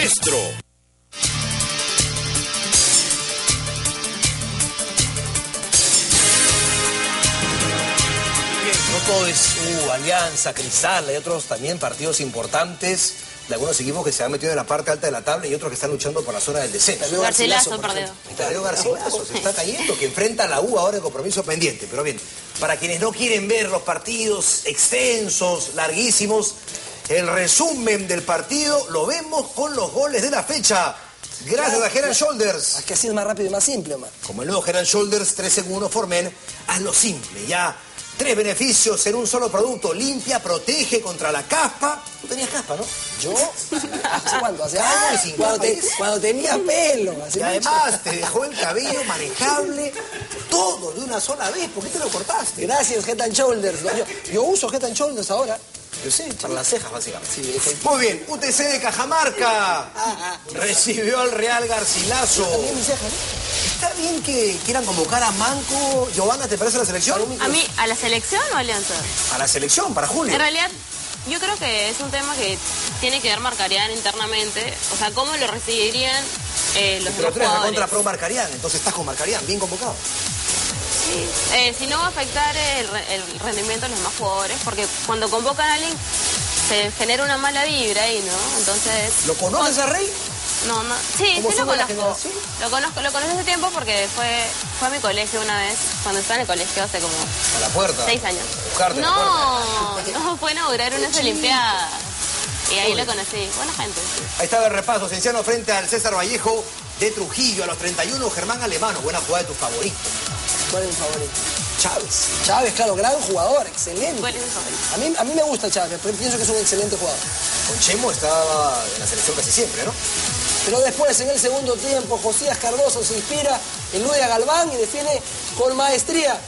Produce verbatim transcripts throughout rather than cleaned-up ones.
maestro. No todo es uh, Alianza, Cristal, hay otros también partidos importantes de algunos equipos que se han metido en la parte alta de la tabla y otros que están luchando por la zona del descenso. Garcilaso perdió. Estadio Garcilaso se está cayendo, que enfrenta a la U ahora de compromiso pendiente. Pero bien, para quienes no quieren ver los partidos extensos, larguísimos, el resumen del partido lo vemos con los goles de la fecha. Gracias a Head and Shoulders. Es que así es más rápido y más simple, Omar. Como el nuevo Head and Shoulders, tres segundos por men, hazlo simple, ya. Tres beneficios en un solo producto. Limpia, protege contra la caspa. Tú tenías caspa, ¿no? ¿Yo? ¿Hace cuánto? ¿Hace Ah, años? sin Cuando, te- caspa es. cuando tenía pelo. Hace Y mucho. además te dejó el cabello manejable, todo de una sola vez. ¿Por qué te lo cortaste? Gracias, Head and Shoulders. Yo, yo uso Head and Shoulders ahora. Yo sé, para las cejas, básicamente. Sí, efectivamente. Muy bien, U T C de Cajamarca recibió al Real Garcilaso. También mis cejas, ¿no? Está bien que quieran convocar a Manco. Giovanna, ¿te parece la selección? ¿A mí, a la selección o Alianza? A la selección, para Julio. En realidad, yo creo que es un tema que tiene que ver Marcarián internamente. O sea, ¿cómo lo recibirían eh, los Pero demás tú eres jugadores? contra pro Marcarián, entonces estás con Marcarián, bien convocado. Sí. Eh, si no va a afectar el, re- el rendimiento de los demás jugadores, porque cuando convocan a alguien se genera una mala vibra ahí, ¿no? Entonces... ¿Lo conoces a Rey? No, no. Sí, ¿Cómo sí lo son de la conozco. generación? Lo conozco, lo conocí hace tiempo porque fue, fue a mi colegio una vez, cuando estaba en el colegio hace como A la puerta. seis años. Buscarte a la No, no, fue a inaugurar unas Olimpiadas. Y ahí lo conocí. Buena gente. Ahí estaba el repaso. Cienciano frente al César Vallejo de Trujillo. A los treinta y uno, Germán Alemano. Buena jugada de tu favorito. ¿Cuál es mi favorito? Chávez. Chávez, claro, gran jugador, excelente. ¿Cuál es mi favorito? A mí, a mí me gusta Chávez, pero pienso que es un excelente jugador. Con Chemo estaba en la selección casi siempre, ¿no? Pero después, en el segundo tiempo, Josías Cardoso se inspira, elude a Galván y define con maestría. Ahí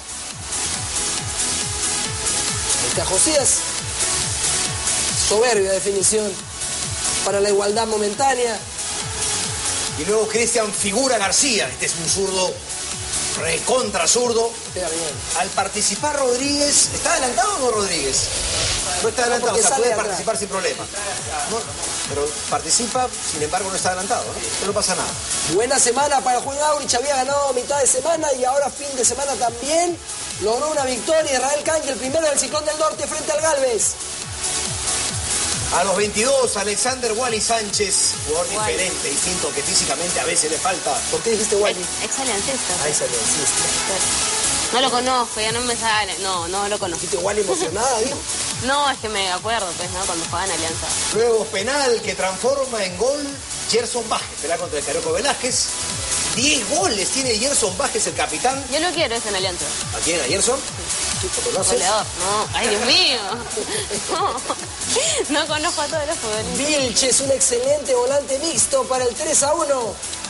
está Josías. Soberbia definición para la igualdad momentánea. Y luego Cristian Figura García. Este es un zurdo, recontra zurdo. Pega bien. Al participar Rodríguez, ¿está adelantado o no Rodríguez? No está adelantado, porque o sea, sale puede atrás. participar sin problema. No, pero participa, sin embargo no está adelantado, ¿no? Pero no pasa nada. Buena semana para Juan Aurich, había ganado mitad de semana y ahora fin de semana también logró una victoria. Israel Canque, el primero del Ciclón del Norte frente al Galvez. A los veintidós, Alexander Wally Sánchez, jugador Wally. diferente, distinto, que físicamente a veces le falta. ¿Por qué dijiste Wally? Ex aliancista. Ahí salió, sí, No lo conozco, ya no me sale. No, no lo conozco. dijiste Wally emocionada, ¿viste? No, es que me acuerdo, pues, ¿no? Cuando jugaban Alianza. Luego penal que transforma en gol Gerson Vázquez, pelea contra el Carioco Velázquez. diez goles tiene Gerson Vázquez, el capitán. Yo lo quiero ese en Alianza. ¿A quién? ¿A Gerson? ¿Lo conoces? Goleador. No, ay, Dios mío. No, no conozco a todos los futbolistas. Vilches, un excelente volante mixto para el tres a uno.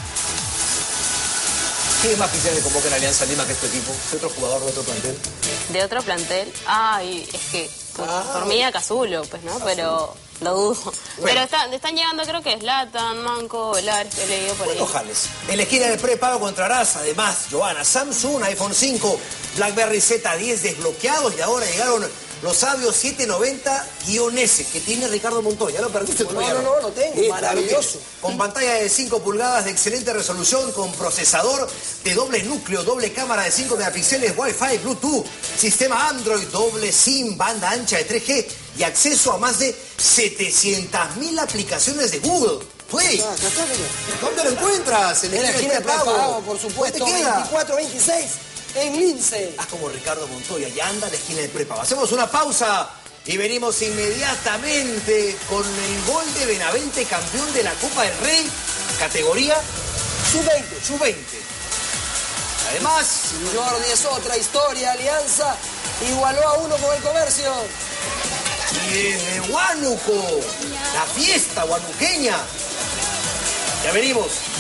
¿Quién más quisiera que convoque en Alianza Lima que este equipo? ¿Qué otro jugador de otro plantel? De otro plantel. Ay, es que por, Ah. por mí a Casulo, pues, ¿no? Pero lo dudo. Pero está- están llegando, creo que Zlatan, Manco, Velares, que he leído por ahí. Bueno, jales. En la esquina del prepago encontrarás, además, Giovanna, Samsung, iPhone cinco, BlackBerry Z diez desbloqueados y ahora llegaron los sabios setecientos noventa S que tiene Ricardo Montoya. ¿Ya lo perdiste? No, todavía no, no, lo tengo. Sí, Maravilloso. claro que- Con pantalla de cinco pulgadas de excelente resolución, con procesador de doble núcleo, doble cámara de cinco megapíxeles, Wi-Fi, Bluetooth, sistema Android, doble SIM, banda ancha de tres G y acceso a más de setecientas mil aplicaciones de Google. Play. Ah, acá está, mira. ¿Dónde lo encuentras? En En la esquina del prepago, por supuesto, ¿Dónde queda? veinticuatro veintiséis en Lince. Haz como Ricardo Montoya, ya anda a la esquina del prepago. Hacemos una pausa y venimos inmediatamente con el gol de Benavente, campeón de la Copa del Rey, categoría sub veinte. sub veinte. Además, Jordi es otra historia. Alianza igualó a uno con el Comercio. y desde Huánuco, la fiesta huanuqueña. Ya venimos.